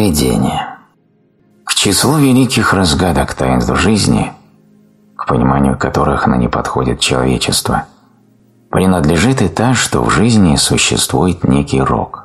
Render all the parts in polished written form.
Провидение. К числу великих разгадок таинств жизни, к пониманию которых ныне подходит человечество, принадлежит и та, что в жизни существует некий рок.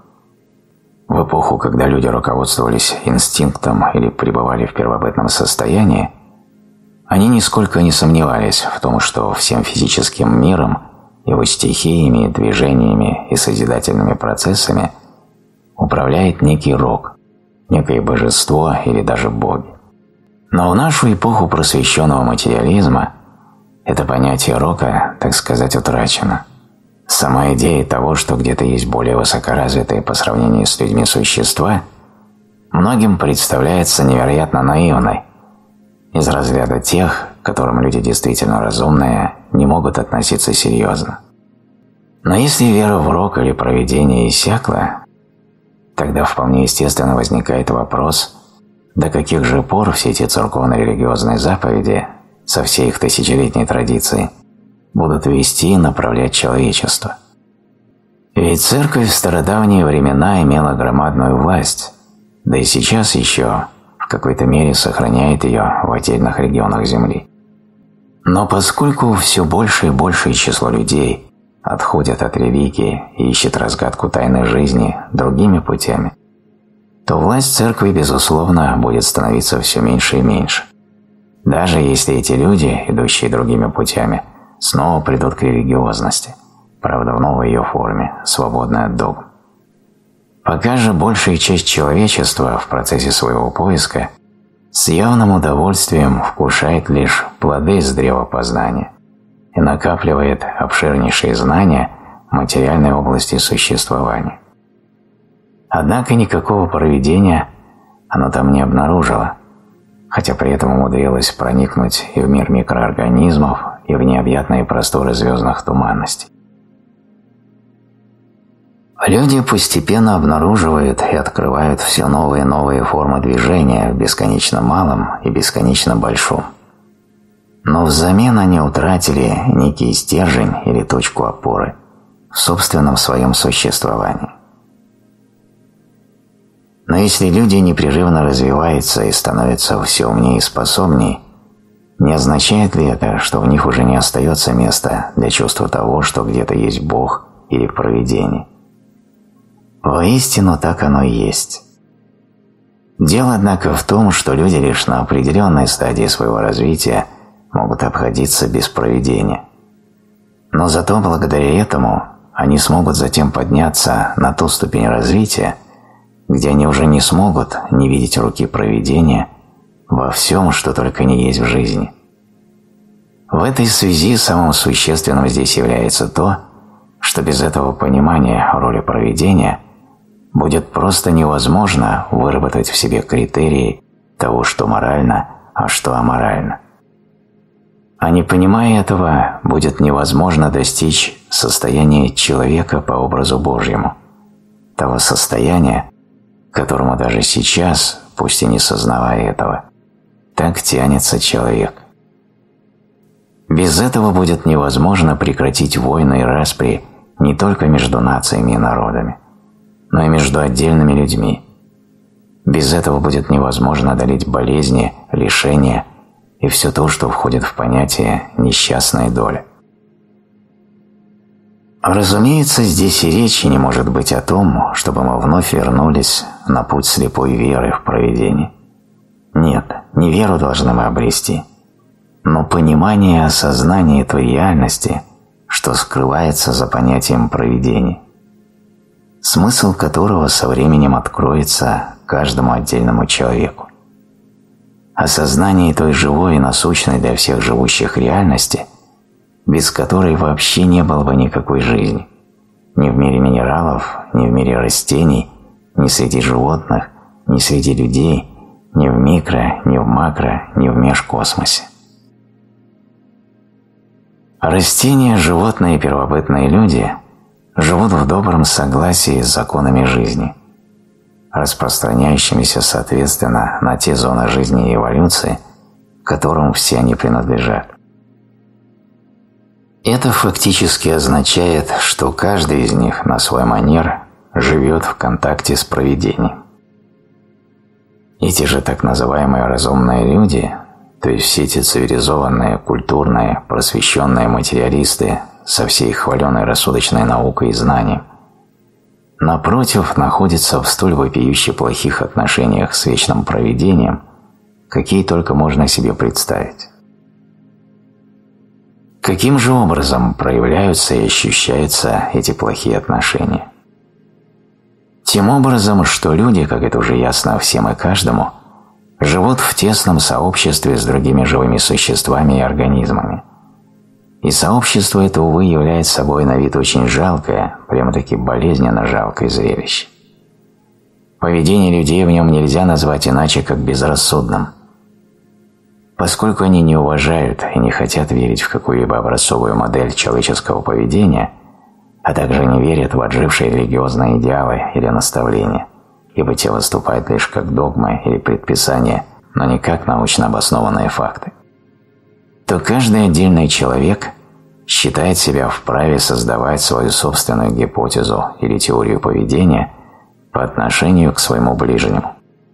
В эпоху, когда люди руководствовались инстинктом или пребывали в первобытном состоянии, они нисколько не сомневались в том, что всем физическим миром, его стихиями, движениями и созидательными процессами управляет некий рок, некое божество или даже боги. Но в нашу эпоху просвещенного материализма это понятие рока, так сказать, утрачено. Сама идея того, что где-то есть более высокоразвитые по сравнению с людьми существа, многим представляется невероятно наивной, из разряда тех, к которым люди действительно разумные не могут относиться серьезно. Но если вера в рок или провидение иссякла, тогда вполне естественно возникает вопрос, до каких же пор все эти церковно-религиозные заповеди со всей их тысячелетней традицией будут вести и направлять человечество. Ведь церковь в стародавние времена имела громадную власть, да и сейчас еще в какой-то мере сохраняет ее в отдельных регионах Земли. Но поскольку все больше и большее число людей отходят от религии и ищет разгадку тайны жизни другими путями, то власть церкви, безусловно, будет становиться все меньше и меньше. Даже если эти люди, идущие другими путями, снова придут к религиозности, правда в новой ее форме, свободной от догм. Пока же большая часть человечества в процессе своего поиска с явным удовольствием вкушает лишь плоды с древа познания и накапливает обширнейшие знания в материальной области существования. Однако никакого провидения оно там не обнаружило, хотя при этом умудрилось проникнуть и в мир микроорганизмов, и в необъятные просторы звездных туманностей. Люди постепенно обнаруживают и открывают все новые и новые формы движения в бесконечно малом и бесконечно большом. Но взамен они утратили некий стержень или точку опоры в собственном своем существовании. Но если люди непрерывно развиваются и становятся все умнее и способнее, не означает ли это, что в них уже не остается места для чувства того, что где-то есть Бог или провидение? Воистину так оно и есть. Дело, однако, в том, что люди лишь на определенной стадии своего развития могут обходиться без провидения. Но зато благодаря этому они смогут затем подняться на ту ступень развития, где они уже не смогут не видеть руки провидения во всем, что только не есть в жизни. В этой связи самым существенным здесь является то, что без этого понимания роли провидения будет просто невозможно выработать в себе критерии того, что морально, а что аморально. А не понимая этого, будет невозможно достичь состояния человека по образу Божьему, того состояния, к которому даже сейчас, пусть и не сознавая этого, так тянется человек. Без этого будет невозможно прекратить войны и распри не только между нациями и народами, но и между отдельными людьми. Без этого будет невозможно одолеть болезни, лишения и все то, что входит в понятие «несчастная доля». Разумеется, здесь и речи не может быть о том, чтобы мы вновь вернулись на путь слепой веры в провидение. Нет, не веру должны мы обрести, но понимание и осознание той реальности, что скрывается за понятием провидения, смысл которого со временем откроется каждому отдельному человеку. Осознание той живой и насущной для всех живущих реальности, без которой вообще не было бы никакой жизни, ни в мире минералов, ни в мире растений, ни среди животных, ни среди людей, ни в микро, ни в макро, ни в межкосмосе. Растения, животные и первобытные люди живут в добром согласии с законами жизни, распространяющимися соответственно на те зоны жизни и эволюции, к которым все они принадлежат. Это фактически означает, что каждый из них на свой манер живет в контакте с провидением. Эти же так называемые разумные люди, то есть все эти цивилизованные, культурные, просвещенные материалисты со всей их хваленой рассудочной наукой и знанием, напротив, находятся в столь вопиюще плохих отношениях с вечным провидением, какие только можно себе представить. Каким же образом проявляются и ощущаются эти плохие отношения? Тем образом, что люди, как это уже ясно всем и каждому, живут в тесном сообществе с другими живыми существами и организмами. И сообщество это, увы, является собой на вид очень жалкое, прямо-таки болезненно жалкое зрелище. Поведение людей в нем нельзя назвать иначе, как безрассудным. Поскольку они не уважают и не хотят верить в какую-либо образцовую модель человеческого поведения, а также не верят в отжившие религиозные идеалы или наставления, ибо те выступают лишь как догмы или предписания, но не как научно обоснованные факты, то каждый отдельный человек считает себя вправе создавать свою собственную гипотезу или теорию поведения по отношению к своему ближнему.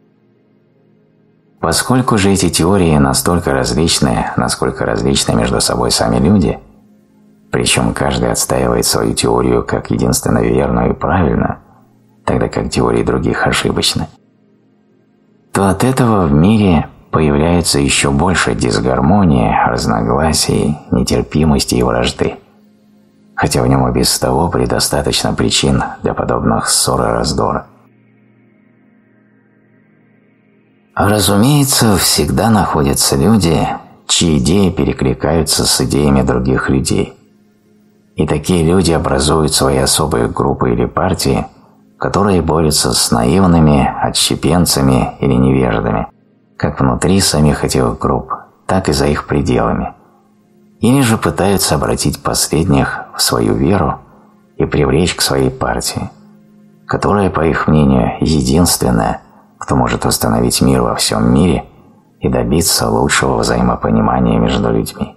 Поскольку же эти теории настолько различны, насколько различны между собой сами люди, причем каждый отстаивает свою теорию как единственно верную и правильную, тогда как теории других ошибочны, то от этого в мире появляется еще больше дисгармонии, разногласий, нетерпимости и вражды, хотя в нем и без того предостаточно причин для подобных ссор и раздора. Разумеется, всегда находятся люди, чьи идеи перекликаются с идеями других людей. И такие люди образуют свои особые группы или партии, которые борются с наивными, отщепенцами или невеждами, как внутри самих этих групп, так и за их пределами, или же пытаются обратить последних в свою веру и привлечь к своей партии, которая, по их мнению, единственная, кто может восстановить мир во всем мире и добиться лучшего взаимопонимания между людьми.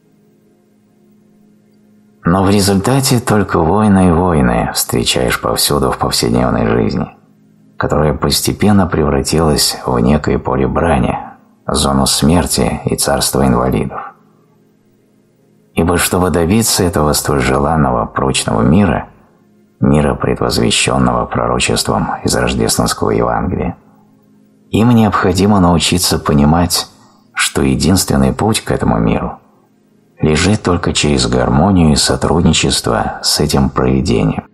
Но в результате только войны и войны встречаешь повсюду в повседневной жизни, которая постепенно превратилась в некое поле брани, зону смерти и царство инвалидов. Ибо чтобы добиться этого столь желанного прочного мира, мира, предвозвещенного пророчеством из рождественского Евангелия, им необходимо научиться понимать, что единственный путь к этому миру лежит только через гармонию и сотрудничество с этим провидением.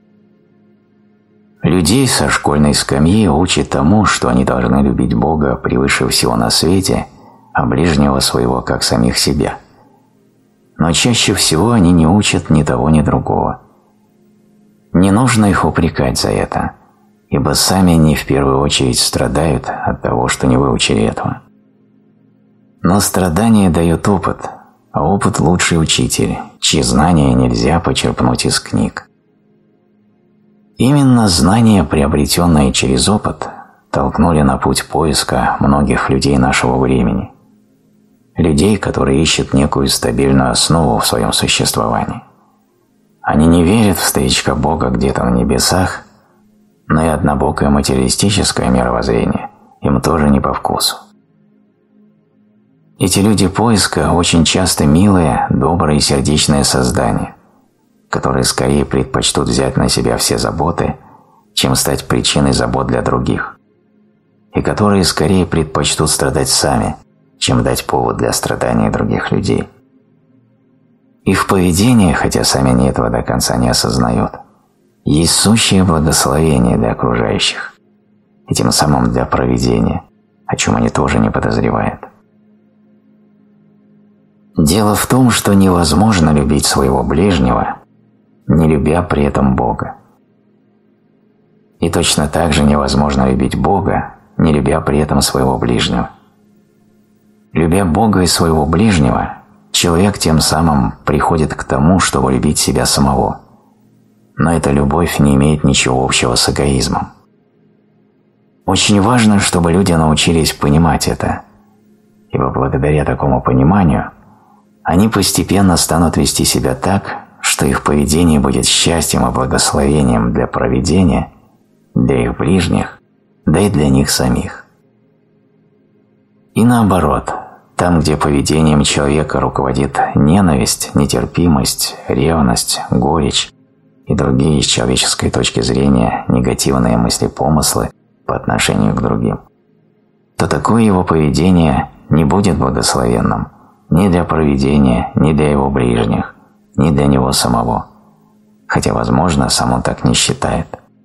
Людей со школьной скамьи учат тому, что они должны любить Бога превыше всего на свете, а ближнего своего как самих себя. Но чаще всего они не учат ни того, ни другого. Не нужно их упрекать за это, ибо сами они в первую очередь страдают от того, что не выучили этого. Но страдание дает опыт, а опыт – лучший учитель, чьи знания нельзя почерпнуть из книг. Именно знания, приобретенные через опыт, толкнули на путь поиска многих людей нашего времени. Людей, которые ищут некую стабильную основу в своем существовании. Они не верят в стоячка Бога где-то на небесах, но и однобокое материалистическое мировоззрение им тоже не по вкусу. Эти люди поиска очень часто милые, добрые и сердечные создания, которые скорее предпочтут взять на себя все заботы, чем стать причиной забот для других, и которые скорее предпочтут страдать сами, чем дать повод для страдания других людей. Их поведение, хотя сами они этого до конца не осознают, есть сущее благословение для окружающих, и тем самым для провидения, о чем они тоже не подозревают. Дело в том, что невозможно любить своего ближнего, не любя при этом Бога. И точно так же невозможно любить Бога, не любя при этом своего ближнего. Любя Бога и своего ближнего, человек тем самым приходит к тому, чтобы любить себя самого. Но эта любовь не имеет ничего общего с эгоизмом. Очень важно, чтобы люди научились понимать это, ибо благодаря такому пониманию они постепенно станут вести себя так, что их поведение будет счастьем и благословением для провидения, для их ближних, да и для них самих. И наоборот, там, где поведением человека руководит ненависть, нетерпимость, ревность, горечь и другие с человеческой точки зрения негативные мысли-помыслы по отношению к другим, то такое его поведение не будет благословенным ни для провидения, ни для его ближних, ни для него самого, хотя, возможно, сам он так не считает.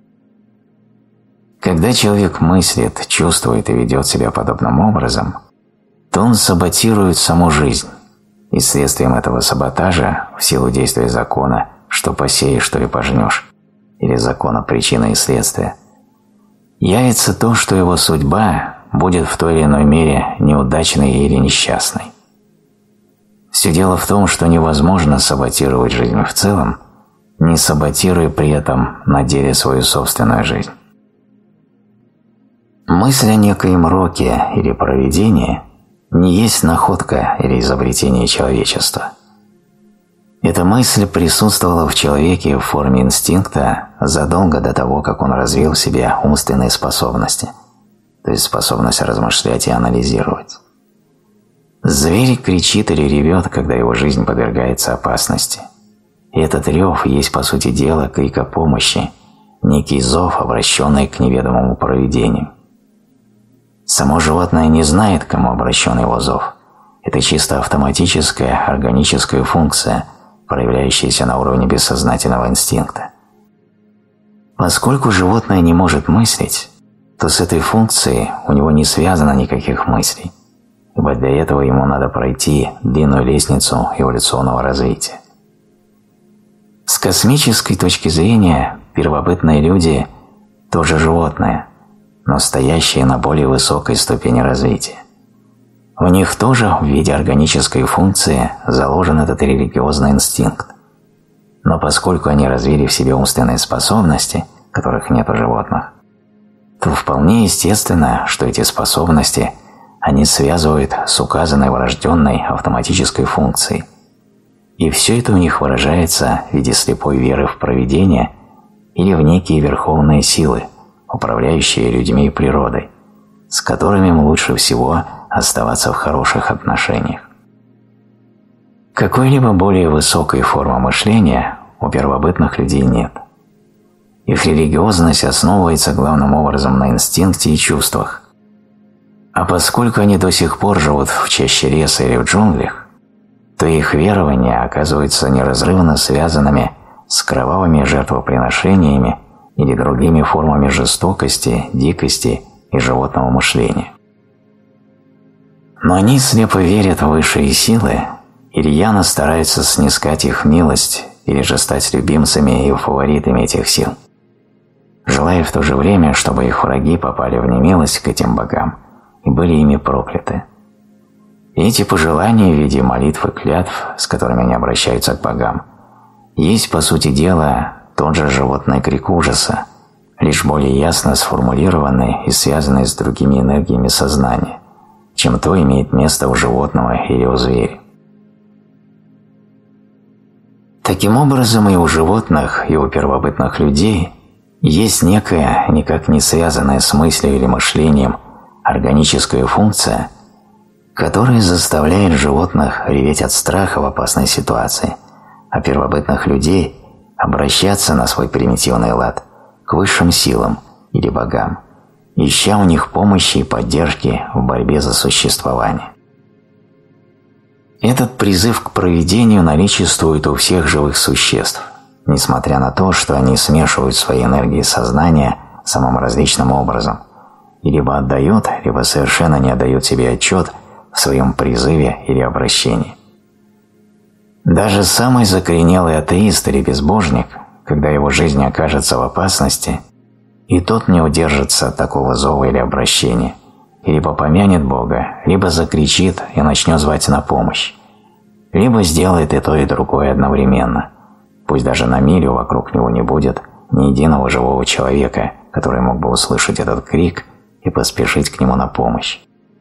Когда человек мыслит, чувствует и ведет себя подобным образом, то он саботирует саму жизнь, и следствием этого саботажа, в силу действия закона «что посеешь, то и пожнешь», или закона причины и следствия, явится то, что его судьба будет в той или иной мере неудачной или несчастной. Все дело в том, что невозможно саботировать жизнь в целом, не саботируя при этом на деле свою собственную жизнь. Мысль о некоем роке или провидении не есть находка или изобретение человечества. Эта мысль присутствовала в человеке в форме инстинкта задолго до того, как он развил в себе умственные способности, то есть способность размышлять и анализировать. Зверь кричит или ревет, когда его жизнь подвергается опасности. И этот рев есть, по сути дела, крик о помощи, некий зов, обращенный к неведомому провидению. Само животное не знает, к кому обращен его зов. Это чисто автоматическая, органическая функция, проявляющаяся на уровне бессознательного инстинкта. Поскольку животное не может мыслить, то с этой функцией у него не связано никаких мыслей, ибо для этого ему надо пройти длинную лестницу эволюционного развития. С космической точки зрения первобытные люди тоже животные, но стоящие на более высокой ступени развития. У них тоже в виде органической функции заложен этот религиозный инстинкт. Но поскольку они развили в себе умственные способности, которых нет у животных, то вполне естественно, что эти способности они связывают с указанной врожденной автоматической функцией. И все это у них выражается в виде слепой веры в провидение или в некие верховные силы, управляющие людьми и природой, с которыми им лучше всего оставаться в хороших отношениях. Какой-либо более высокой формы мышления у первобытных людей нет. Их религиозность основывается главным образом на инстинкте и чувствах. А поскольку они до сих пор живут в чаще леса или в джунглях, то их верования оказываются неразрывно связанными с кровавыми жертвоприношениями или другими формами жестокости, дикости и животного мышления. Но они слепо верят в высшие силы и рьяно стараются снискать их милость или же стать любимцами и фаворитами этих сил, желая в то же время, чтобы их враги попали в немилость к этим богам и были ими прокляты. И эти пожелания в виде молитв и клятв, с которыми они обращаются к богам, есть, по сути дела, тот же животный крик ужаса, лишь более ясно сформулированный и связанный с другими энергиями сознания, чем то имеет место у животного или у зверя. Таким образом, и у животных, и у первобытных людей есть некая, никак не связанная с мыслью или мышлением, органическая функция, которая заставляет животных реветь от страха в опасной ситуации, а первобытных людей обращаться на свой примитивный лад к высшим силам или богам, ища у них помощи и поддержки в борьбе за существование. Этот призыв к провидению наличествует у всех живых существ, несмотря на то, что они смешивают свои энергии сознания самым различным образом и либо отдают, либо совершенно не отдают себе отчет в своем призыве или обращении. Даже самый закоренелый атеист или безбожник, когда его жизнь окажется в опасности, и тот не удержится от такого зова или обращения, и либо помянет Бога, либо закричит и начнет звать на помощь, либо сделает и то, и другое одновременно, пусть даже на милю вокруг него не будет ни единого живого человека, который мог бы услышать этот крик и поспешить к нему на помощь.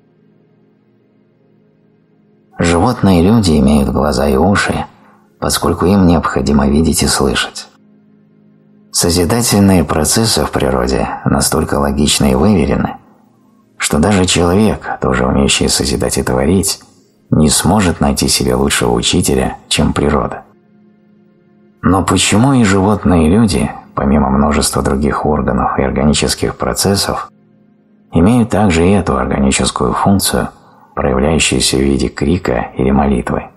Животные и люди имеют глаза и уши, поскольку им необходимо видеть и слышать. Созидательные процессы в природе настолько логичны и выверены, что даже человек, тоже умеющий созидать и творить, не сможет найти себе лучшего учителя, чем природа. Но почему и животные, и люди, помимо множества других органов и органических процессов, имеют также и эту органическую функцию, проявляющуюся в виде крика или молитвы?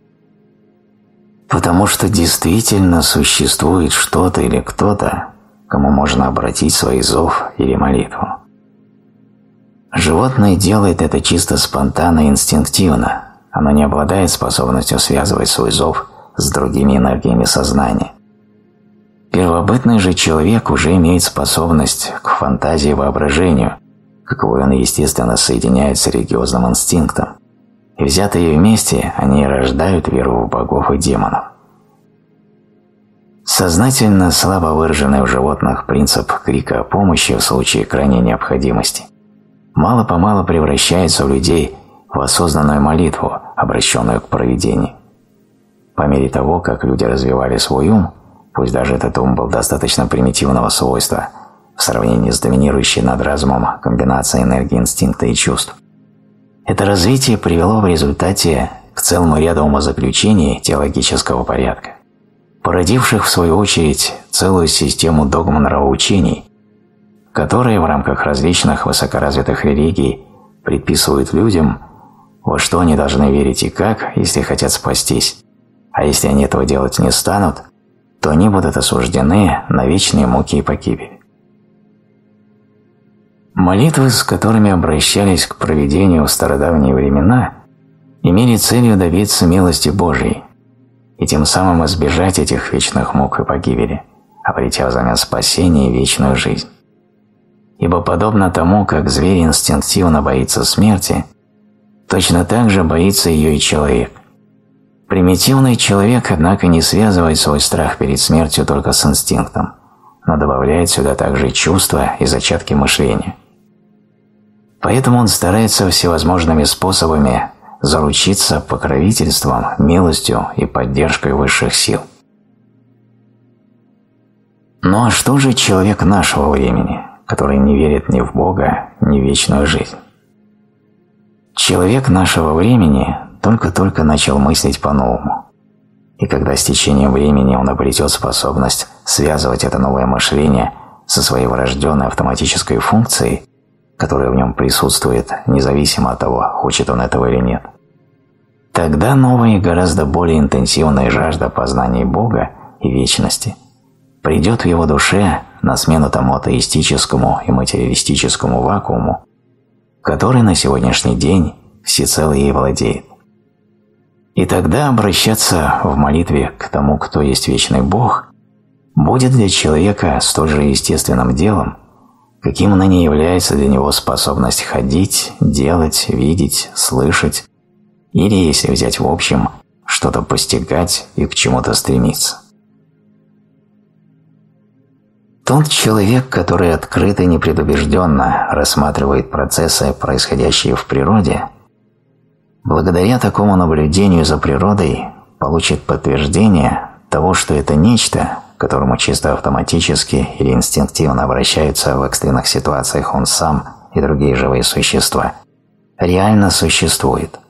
Потому что действительно существует что-то или кто-то, кому можно обратить свой зов или молитву. Животное делает это чисто спонтанно и инстинктивно, оно не обладает способностью связывать свой зов с другими энергиями сознания. Первобытный же человек уже имеет способность к фантазии и воображению, каковую он, естественно, соединяет с религиозным инстинктом, и взятые вместе они рождают веру в богов и демонов. Сознательно слабо выраженный в животных принцип крика о помощи в случае крайней необходимости мало-помалу превращается у людей в осознанную молитву, обращенную к провидению. По мере того, как люди развивали свой ум, пусть даже этот ум был достаточно примитивного свойства в сравнении с доминирующей над разумом комбинацией энергии инстинкта и чувств, это развитие привело в результате к целому ряду умозаключений теологического порядка, породивших в свою очередь целую систему догм нравоучений, которые в рамках различных высокоразвитых религий предписывают людям, во что они должны верить и как, если хотят спастись, а если они этого делать не станут, то они будут осуждены на вечные муки и погибель. Молитвы, с которыми обращались к провидению в стародавние времена, имели целью добиться милости Божией и тем самым избежать этих вечных мук и погибели, обретя взамен спасение и вечную жизнь. Ибо подобно тому, как зверь инстинктивно боится смерти, точно так же боится ее и человек. Примитивный человек, однако, не связывает свой страх перед смертью только с инстинктом, но добавляет сюда также чувства и зачатки мышления. Поэтому он старается всевозможными способами заручиться покровительством, милостью и поддержкой высших сил. Ну а что же человек нашего времени, который не верит ни в Бога, ни в вечную жизнь? Человек нашего времени только-только начал мыслить по-новому, и когда с течением времени он обретет способность связывать это новое мышление со своей врожденной автоматической функцией, которая в нем присутствует независимо от того, хочет он этого или нет, тогда новая и гораздо более интенсивная жажда познания Бога и вечности придет в его душе на смену тому атеистическому и материалистическому вакууму, который на сегодняшний день всецело ей владеет. И тогда обращаться в молитве к тому, кто есть вечный Бог, будет для человека столь же естественным делом, каким ныне является для него способность ходить, делать, видеть, слышать, или, если взять в общем, что-то постигать и к чему-то стремиться. Тот человек, который открыто и непредубежденно рассматривает процессы, происходящие в природе, благодаря такому наблюдению за природой получит подтверждение того, что это нечто, к которому чисто автоматически или инстинктивно обращаются в экстренных ситуациях он сам и другие живые существа, реально существует.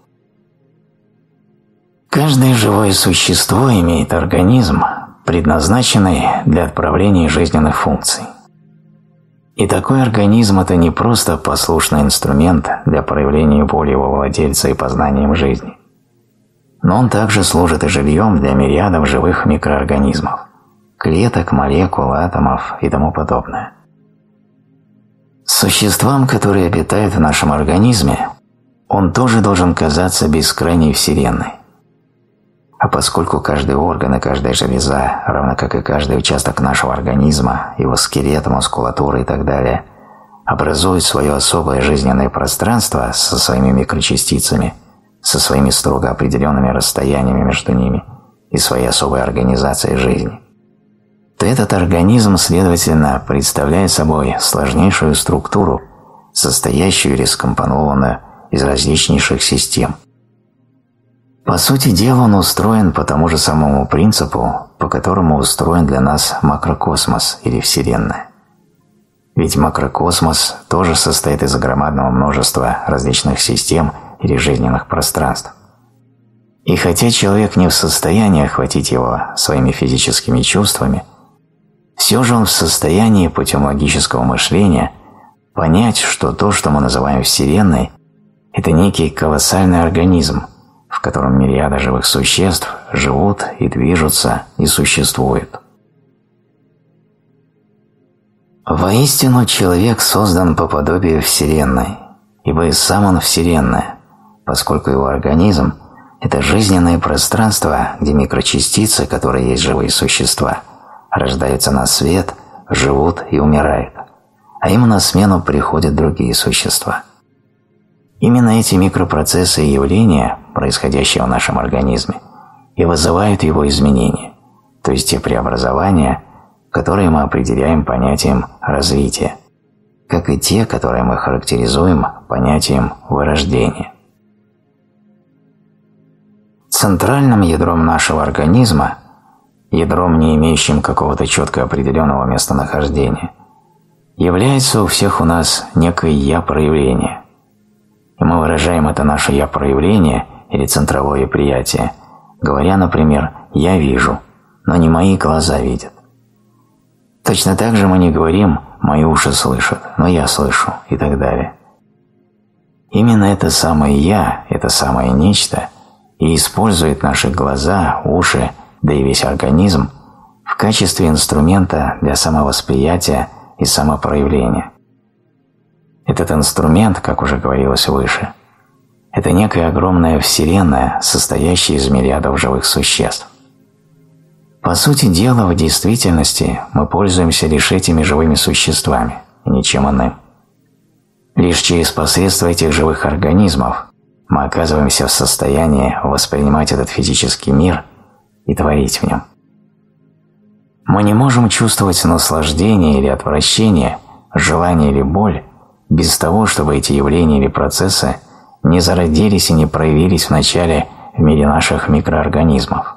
Каждое живое существо имеет организм, предназначенный для отправления жизненных функций. И такой организм – это не просто послушный инструмент для проявления воли его владельца и познанием жизни, но он также служит и жильем для мириадов живых микроорганизмов, клеток, молекул, атомов и тому подобное. Существам, которые обитают в нашем организме, он тоже должен казаться бескрайней вселенной. А поскольку каждый орган и каждая железа, равно как и каждый участок нашего организма, его скелет, мускулатура и так далее, образуют свое особое жизненное пространство со своими микрочастицами, со своими строго определенными расстояниями между ними и своей особой организацией жизни, то этот организм, следовательно, представляет собой сложнейшую структуру, состоящую или скомпонованную из различнейших систем. По сути дела, он устроен по тому же самому принципу, по которому устроен для нас макрокосмос или Вселенная. Ведь макрокосмос тоже состоит из громадного множества различных систем или жизненных пространств. И хотя человек не в состоянии охватить его своими физическими чувствами, все же он в состоянии путем логического мышления понять, что то, что мы называем Вселенной, это некий колоссальный организм, в котором мириады живых существ живут и движутся и существуют. Воистину, человек создан по подобию Вселенной, ибо и сам он Вселенная, поскольку его организм – это жизненное пространство, где микрочастицы, которые есть живые существа, рождаются на свет, живут и умирают, а им на смену приходят другие существа. Именно эти микропроцессы и явления, происходящие в нашем организме, и вызывают его изменения, то есть те преобразования, которые мы определяем понятием развития, как и те, которые мы характеризуем понятием вырождения. Центральным ядром нашего организма, ядром, не имеющим какого-то четко определенного местонахождения, является у всех у нас некое «я-проявление». И мы выражаем это наше «я-проявление» или центровое приятие, говоря, например, «я вижу», но не мои глаза видят. Точно так же мы не говорим «мои уши слышат», но я слышу и так далее. Именно это самое «я», это самое нечто и использует наши глаза, уши, да и весь организм в качестве инструмента для самовосприятия и самопроявления. Этот инструмент, как уже говорилось выше, это некая огромная вселенная, состоящая из мириадов живых существ. По сути дела, в действительности мы пользуемся лишь этими живыми существами, и ничем иным. Лишь через посредство этих живых организмов мы оказываемся в состоянии воспринимать этот физический мир и творить в нем. Мы не можем чувствовать наслаждение или отвращение, желание или боль без того, чтобы эти явления или процессы не зародились и не проявились вначале в мире наших микроорганизмов.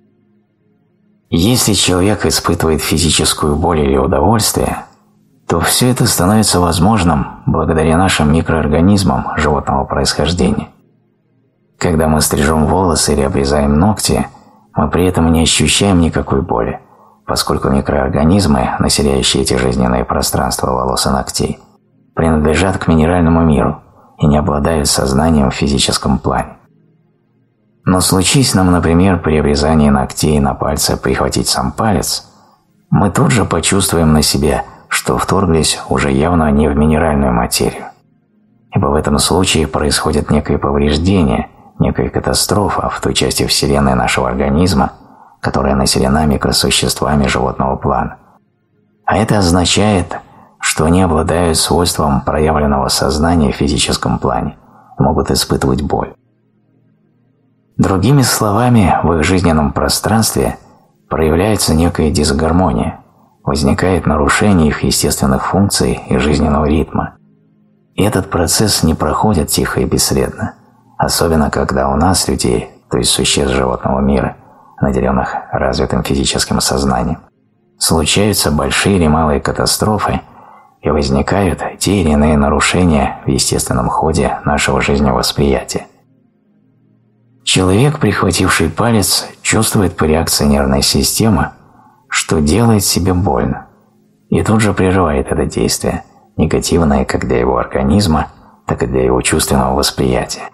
Если человек испытывает физическую боль или удовольствие, то все это становится возможным благодаря нашим микроорганизмам животного происхождения. Когда мы стрижем волосы или обрезаем ногти, мы при этом не ощущаем никакой боли, поскольку микроорганизмы, населяющие эти жизненные пространства волос и ногтей, принадлежат к минеральному миру и не обладают сознанием в физическом плане. Но случись нам, например, при обрезании ногтей на пальце прихватить сам палец, мы тут же почувствуем на себе, что вторглись уже явно не в минеральную материю, ибо в этом случае происходит некое повреждение, некая катастрофа в той части Вселенной нашего организма, которая населена микросуществами животного плана. А это означает, что они обладают свойством проявленного сознания в физическом плане и могут испытывать боль. Другими словами, в их жизненном пространстве проявляется некая дисгармония, возникает нарушение их естественных функций и жизненного ритма. И этот процесс не проходит тихо и бесследно, особенно когда у нас, людей, то есть существ животного мира, наделенных развитым физическим сознанием, случаются большие или малые катастрофы и возникают те или иные нарушения в естественном ходе нашего жизневосприятия. Человек, прихвативший палец, чувствует по реакции нервной системы, что делает себе больно, и тут же прерывает это действие, негативное как для его организма, так и для его чувственного восприятия.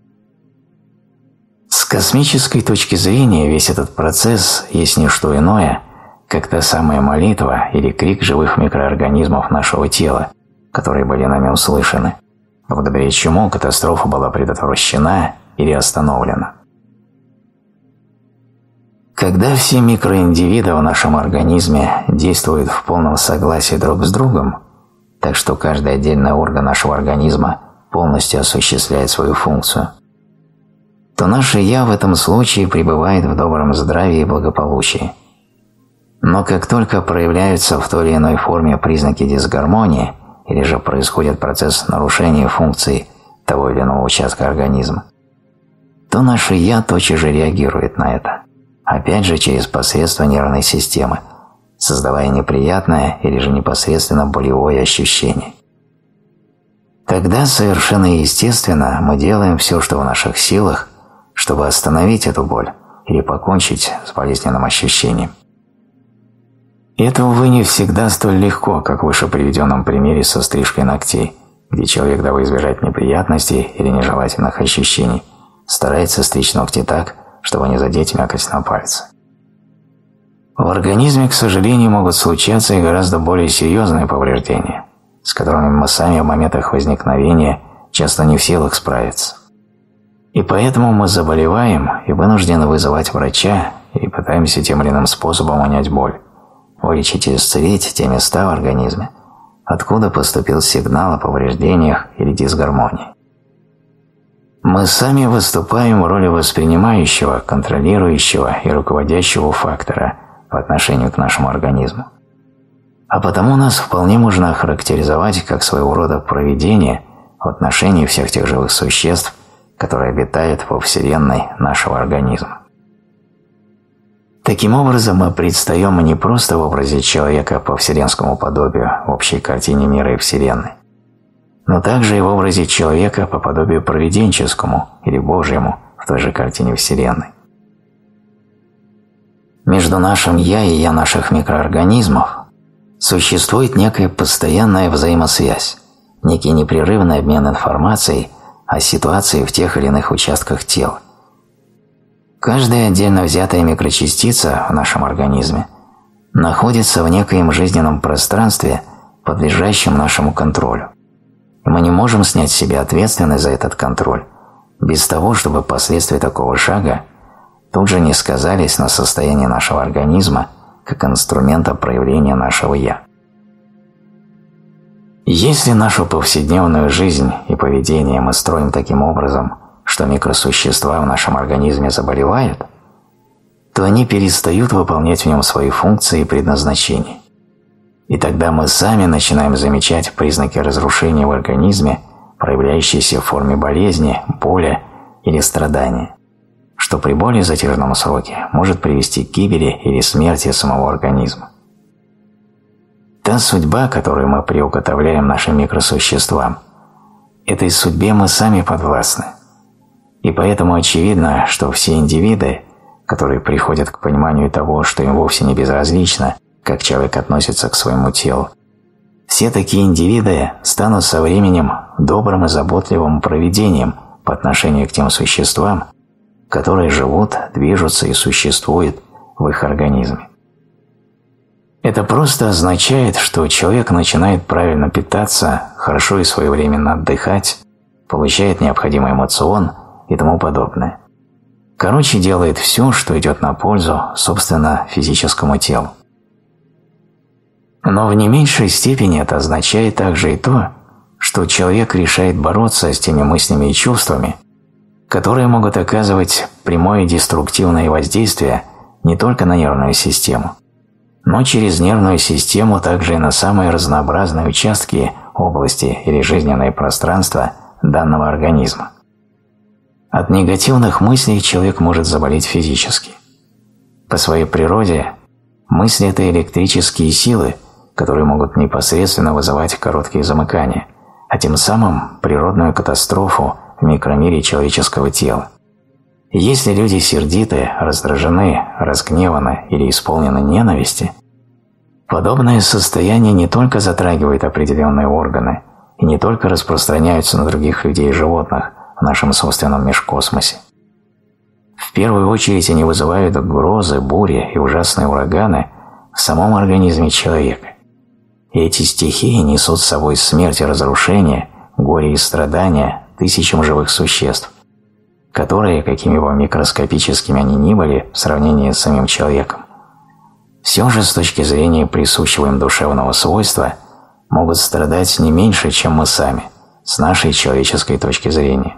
С космической точки зрения весь этот процесс есть не что иное, как та самая молитва или крик живых микроорганизмов нашего тела, которые были нами услышаны, благодаря чему катастрофа была предотвращена или остановлена. Когда все микроиндивиды в нашем организме действуют в полном согласии друг с другом, так что каждый отдельный орган нашего организма полностью осуществляет свою функцию, то наше «я» в этом случае пребывает в добром здравии и благополучии. Но как только проявляются в той или иной форме признаки дисгармонии или же происходит процесс нарушения функций того или иного участка организма, то наше «я» тотчас же реагирует на это, опять же через посредство нервной системы, создавая неприятное или же непосредственно болевое ощущение. Тогда совершенно естественно мы делаем все, что в наших силах, чтобы остановить эту боль или покончить с болезненным ощущением. Это, увы, не всегда столь легко, как в выше приведенном примере со стрижкой ногтей, где человек, дабы избежать неприятностей или нежелательных ощущений, старается стричь ногти так, чтобы не задеть мякоть на пальце. В организме, к сожалению, могут случаться и гораздо более серьезные повреждения, с которыми мы сами в моментах возникновения часто не в силах справиться. И поэтому мы заболеваем и вынуждены вызывать врача и пытаемся тем или иным способом унять боль, вылечить и исцелить те места в организме, откуда поступил сигнал о повреждениях или дисгармонии. Мы сами выступаем в роли воспринимающего, контролирующего и руководящего фактора по отношению к нашему организму. А потому нас вполне можно охарактеризовать как своего рода провидение в отношении всех тех живых существ, которые обитают во Вселенной нашего организма. Таким образом, мы предстаем не просто в образе человека по вселенскому подобию в общей картине мира и Вселенной, но также и в образе человека по подобию провиденческому или Божьему в той же картине Вселенной. Между нашим «я» и «я» наших микроорганизмов существует некая постоянная взаимосвязь, некий непрерывный обмен информацией о ситуации в тех или иных участках тела. Каждая отдельно взятая микрочастица в нашем организме находится в некоем жизненном пространстве, подлежащем нашему контролю. И мы не можем снять с себя ответственность за этот контроль без того, чтобы последствия такого шага тут же не сказались на состоянии нашего организма как инструмента проявления нашего «я». Если нашу повседневную жизнь и поведение мы строим таким образом, что микросущества в нашем организме заболевают, то они перестают выполнять в нем свои функции и предназначения. И тогда мы сами начинаем замечать признаки разрушения в организме, проявляющиеся в форме болезни, боли или страдания, что при более затяжном сроке может привести к гибели или смерти самого организма. Та судьба, которую мы приуготовляем нашим микросуществам, этой судьбе мы сами подвластны. И поэтому очевидно, что все индивиды, которые приходят к пониманию того, что им вовсе не безразлично, как человек относится к своему телу, все такие индивиды станут со временем добрым и заботливым провидением по отношению к тем существам, которые живут, движутся и существуют в их организме. Это просто означает, что человек начинает правильно питаться, хорошо и своевременно отдыхать, получает необходимый эмоцион и тому подобное. Короче, делает все, что идет на пользу, собственно, физическому телу. Но в не меньшей степени это означает также и то, что человек решает бороться с теми мыслями и чувствами, которые могут оказывать прямое деструктивное воздействие не только на нервную систему, но через нервную систему также и на самые разнообразные участки области или жизненное пространство данного организма. От негативных мыслей человек может заболеть физически. По своей природе мысли – это электрические силы, которые могут непосредственно вызывать короткие замыкания, а тем самым природную катастрофу в микромире человеческого тела. Если люди сердиты, раздражены, разгневаны или исполнены ненависти, подобное состояние не только затрагивает определенные органы и не только распространяется на других людей и животных в нашем собственном межкосмосе. В первую очередь они вызывают грозы, бури и ужасные ураганы в самом организме человека. И эти стихии несут с собой смерть и разрушение, горе и страдания тысячам живых существ, которые, какими бы микроскопическими они ни были в сравнении с самим человеком, все же с точки зрения присущего им душевного свойства могут страдать не меньше, чем мы сами, с нашей человеческой точки зрения.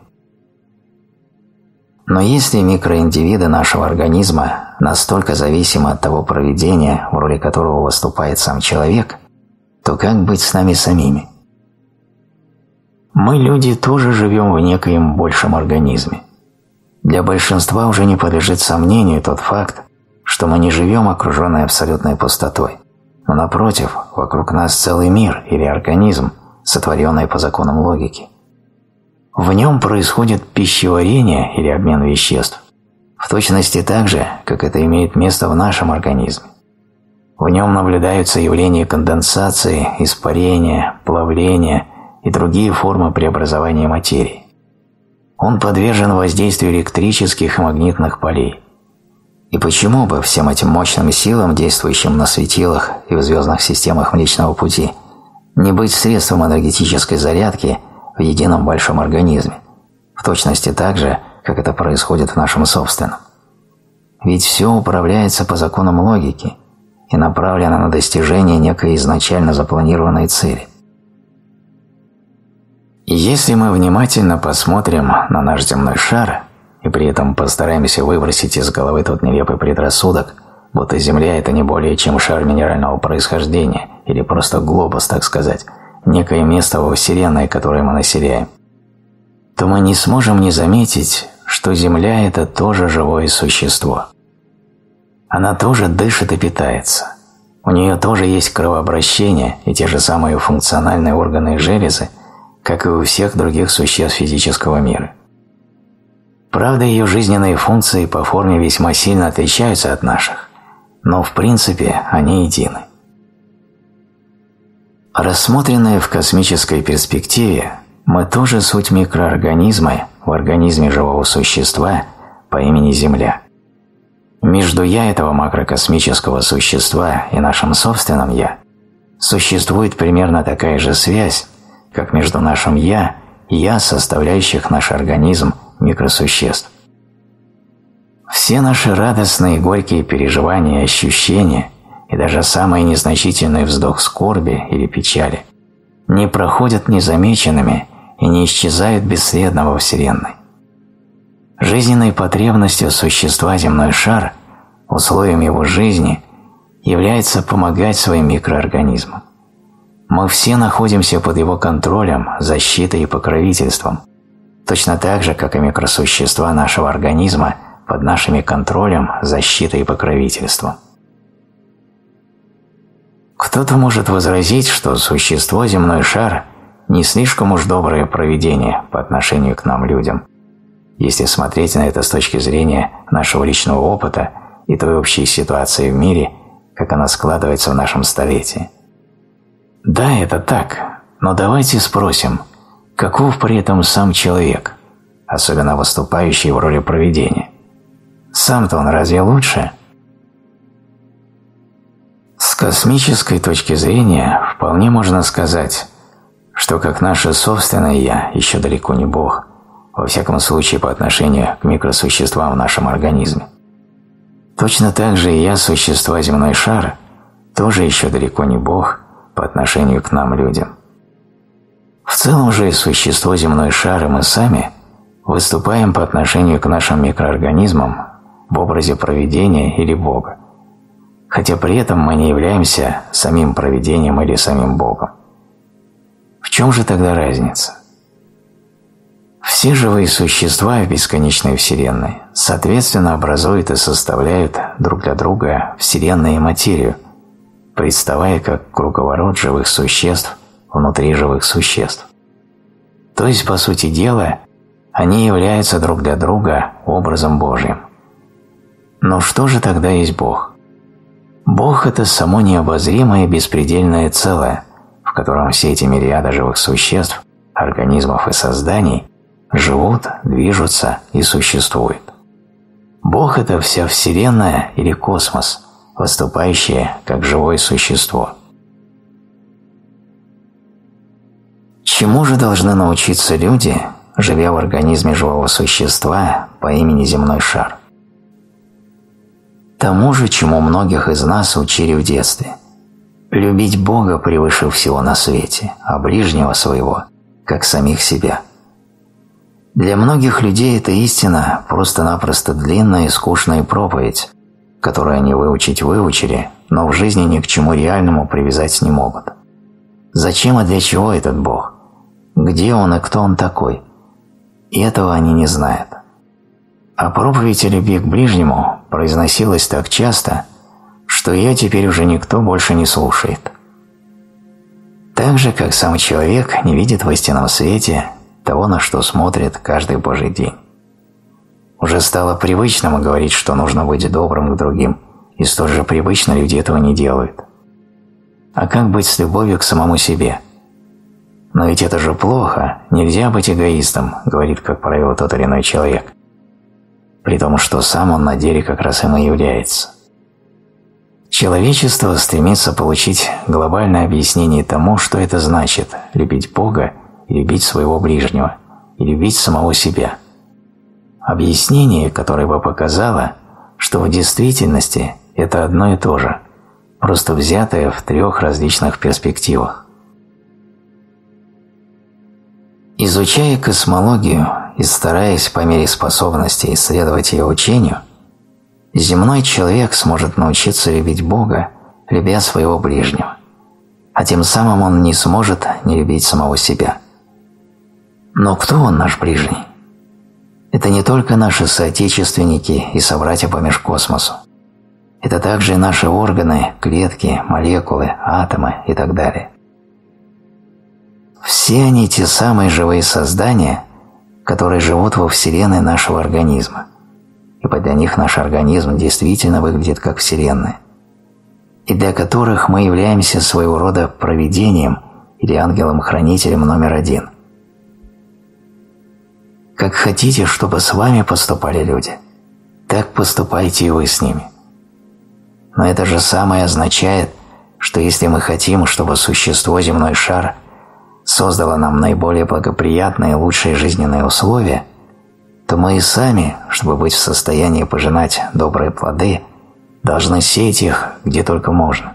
Но если микроиндивиды нашего организма настолько зависимы от того провидения, в роли которого выступает сам человек, то как быть с нами самими? Мы, люди, тоже живем в некоем большем организме. Для большинства уже не подлежит сомнению тот факт, что мы не живем окруженной абсолютной пустотой, но напротив, вокруг нас целый мир или организм, сотворенный по законам логики. В нем происходит пищеварение или обмен веществ, в точности так же, как это имеет место в нашем организме. В нем наблюдаются явления конденсации, испарения, плавления и другие формы преобразования материи. Он подвержен воздействию электрических и магнитных полей. И почему бы всем этим мощным силам, действующим на светилах и в звездных системах Млечного Пути, не быть средством энергетической зарядки в едином большом организме, в точности так же, как это происходит в нашем собственном? Ведь все управляется по законам логики и направлено на достижение некой изначально запланированной цели. И если мы внимательно посмотрим на наш земной шар и при этом постараемся выбросить из головы тот нелепый предрассудок, будто Земля – это не более чем шар минерального происхождения или просто глобус, так сказать, некое место во Вселенной, которое мы населяем, то мы не сможем не заметить, что Земля – это тоже живое существо. Она тоже дышит и питается. У нее тоже есть кровообращение и те же самые функциональные органы и железы, как и у всех других существ физического мира. Правда, ее жизненные функции по форме весьма сильно отличаются от наших, но в принципе они едины. Рассмотренные в космической перспективе, мы тоже суть микроорганизмы в организме живого существа по имени Земля. Между «я» этого макрокосмического существа и нашим собственным «я» существует примерно такая же связь, как между нашим «я» и «я», составляющих наш организм микросуществ. Все наши радостные и горькие переживания и ощущения, и даже самый незначительный вздох скорби или печали, не проходят незамеченными и не исчезают бесследно во Вселенной. Жизненной потребностью существа земной шар, условием его жизни, является помогать своим микроорганизмам. Мы все находимся под его контролем, защитой и покровительством, точно так же, как и микросущества нашего организма под нашими контролем, защитой и покровительством. Кто-то может возразить, что существо земной шар не слишком уж доброе провидение по отношению к нам, людям, если смотреть на это с точки зрения нашего личного опыта и той общей ситуации в мире, как она складывается в нашем столетии. Да, это так, но давайте спросим, каков при этом сам человек, особенно выступающий в роли провидения? Сам-то он разве лучше? С космической точки зрения вполне можно сказать, что как наше собственное «я» еще далеко не Бог, во всяком случае по отношению к микросуществам в нашем организме. Точно так же и «я» существа земной шар тоже еще далеко не Бог по отношению к нам, людям. В целом же существо земной шар и мы сами выступаем по отношению к нашим микроорганизмам в образе провидения или Бога, хотя при этом мы не являемся самим провидением или самим Богом. В чем же тогда разница? Все живые существа в бесконечной Вселенной соответственно образуют и составляют друг для друга Вселенную и материю, представая как круговорот живых существ внутри живых существ. То есть, по сути дела, они являются друг для друга образом Божьим. Но что же тогда есть Бог? Бог – это само необозримое беспредельное целое, в котором все эти мириады живых существ, организмов и созданий живут, движутся и существуют. Бог – это вся Вселенная или космос, выступающее как живое существо. Чему же должны научиться люди, живя в организме живого существа по имени земной шар? Тому же, чему многих из нас учили в детстве – любить Бога превыше всего на свете, а ближнего своего, как самих себя. Для многих людей эта истина просто-напросто длинная и скучная проповедь, которую они выучили, но в жизни ни к чему реальному привязать не могут. Зачем и для чего этот Бог? Где Он и кто Он такой? И этого они не знают. А проповедь о любви к ближнему произносилась так часто, что что ее теперь уже никто больше не слушает. Так же, как сам человек не видит в истинном свете того, на что смотрит каждый Божий день. Уже стало привычным говорить, что нужно быть добрым к другим, и столь же привычно люди этого не делают. А как быть с любовью к самому себе? Но ведь это же плохо, нельзя быть эгоистом, говорит, как правило, тот или иной человек. При том, что сам он на деле как раз им и является. Человечество стремится получить глобальное объяснение тому, что это значит – любить Бога и любить своего ближнего, и любить самого себя. Объяснение, которое бы показало, что в действительности это одно и то же, просто взятое в трех различных перспективах. Изучая космологию и стараясь по мере способности исследовать ее учению, земной человек сможет научиться любить Бога, любя своего ближнего, а тем самым он не сможет не любить самого себя. Но кто он, наш ближний? Это не только наши соотечественники и собратья по межкосмосу. Это также и наши органы, клетки, молекулы, атомы и так далее. Все они те самые живые создания, которые живут во Вселенной нашего организма. Ибо для них наш организм действительно выглядит как Вселенная, и для которых мы являемся своего рода провидением или ангелом-хранителем номер один. Как хотите, чтобы с вами поступали люди, так поступайте и вы с ними. Но это же самое означает, что если мы хотим, чтобы существо земной шар создало нам наиболее благоприятные и лучшие жизненные условия, то мы и сами, чтобы быть в состоянии пожинать добрые плоды, должны сеять их где только можно.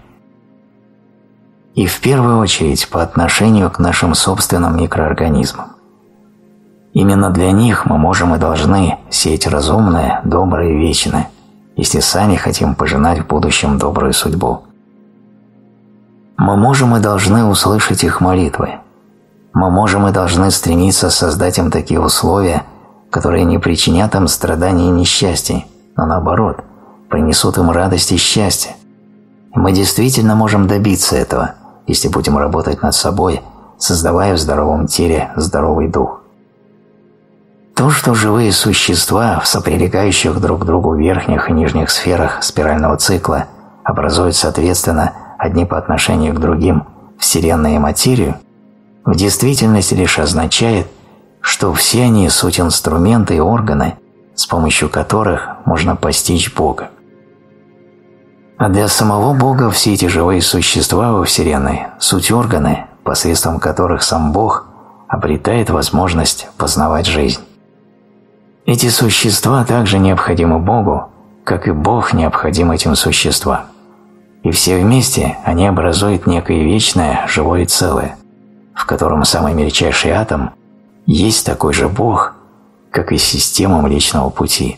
И в первую очередь по отношению к нашим собственным микроорганизмам. Именно для них мы можем и должны сеять разумное, доброе и вечное, если сами хотим пожинать в будущем добрую судьбу. Мы можем и должны услышать их молитвы. Мы можем и должны стремиться создать им такие условия, которые не причинят им страданий и несчастий, но наоборот, принесут им радость и счастье. И мы действительно можем добиться этого, если будем работать над собой, создавая в здоровом теле здоровый дух. То, что живые существа в соприлегающих друг к другу верхних и нижних сферах спирального цикла образуют соответственно одни по отношению к другим Вселенную и материю, в действительности лишь означает, что все они суть инструменты и органы, с помощью которых можно постичь Бога. А для самого Бога все эти живые существа во Вселенной – суть органы, посредством которых сам Бог обретает возможность познавать жизнь. Эти существа также необходимы Богу, как и Бог необходим этим существам. И все вместе они образуют некое вечное, живое целое, в котором самый мельчайший атом есть такой же Бог, как и система Млечного Пути.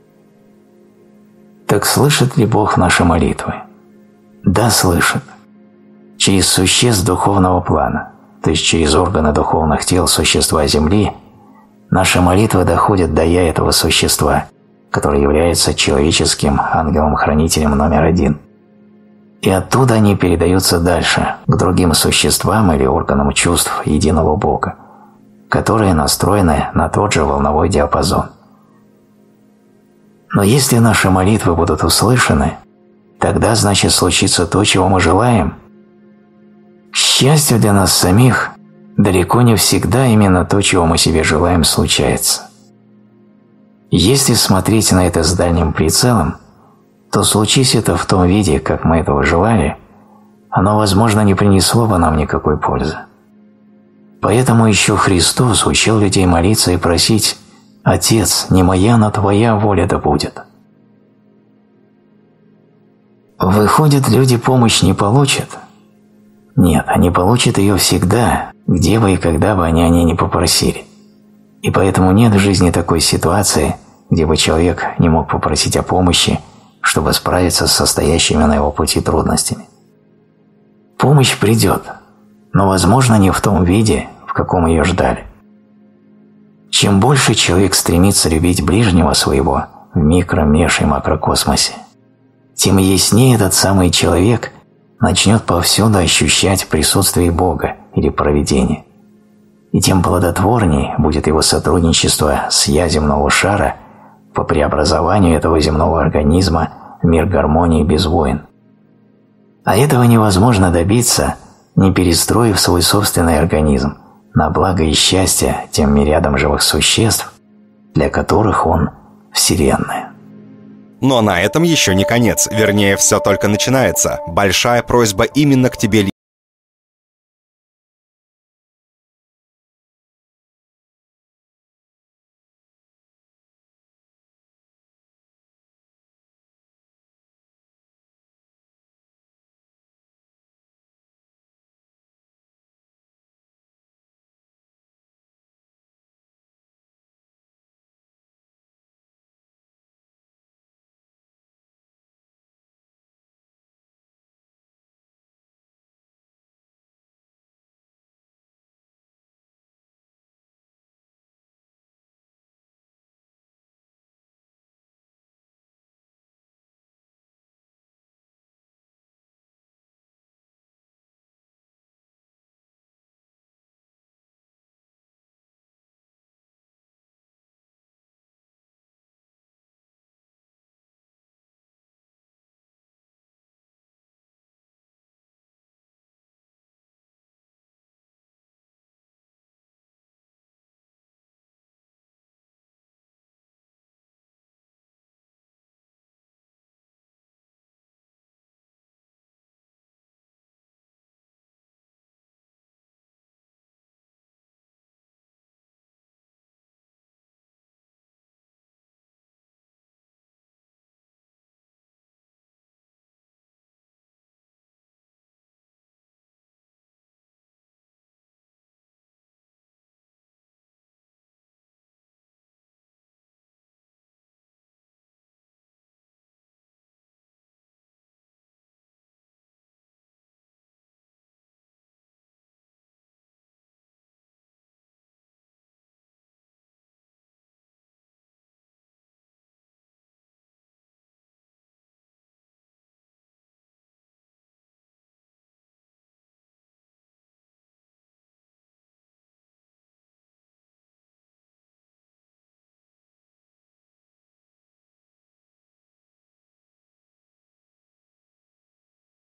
Так слышит ли Бог наши молитвы? Да, слышит. Через существ духовного плана, то есть через органы духовных тел существа Земли, наши молитвы доходят до «я» этого существа, который является человеческим ангелом-хранителем номер один. И оттуда они передаются дальше, к другим существам или органам чувств единого Бога, которые настроены на тот же волновой диапазон. Но если наши молитвы будут услышаны, тогда, значит, случится то, чего мы желаем. К счастью для нас самих, далеко не всегда именно то, чего мы себе желаем, случается. Если смотреть на это с дальним прицелом, то случись это в том виде, как мы этого желали, оно, возможно, не принесло бы нам никакой пользы. Поэтому еще Христос учил людей молиться и просить: «Отец, не моя, но Твоя воля да будет». Выходит, люди помощь не получат? Нет, они получат ее всегда, где бы и когда бы они о ней не попросили. И поэтому нет в жизни такой ситуации, где бы человек не мог попросить о помощи, чтобы справиться с состоящими на его пути трудностями. Помощь придет, но, возможно, не в том виде, в каком ее ждали. Чем больше человек стремится любить ближнего своего в микро-, меж- и макрокосмосе, тем яснее этот самый человек начнет повсюду ощущать присутствие Бога или провидения, и тем плодотворнее будет его сотрудничество с «Я» земного шара по преобразованию этого земного организма в мир гармонии без войн. А этого невозможно добиться, не перестроив свой собственный организм на благо и счастье тем мириадам живых существ, для которых он – Вселенная. Но на этом еще не конец, вернее, все только начинается. Большая просьба именно к тебе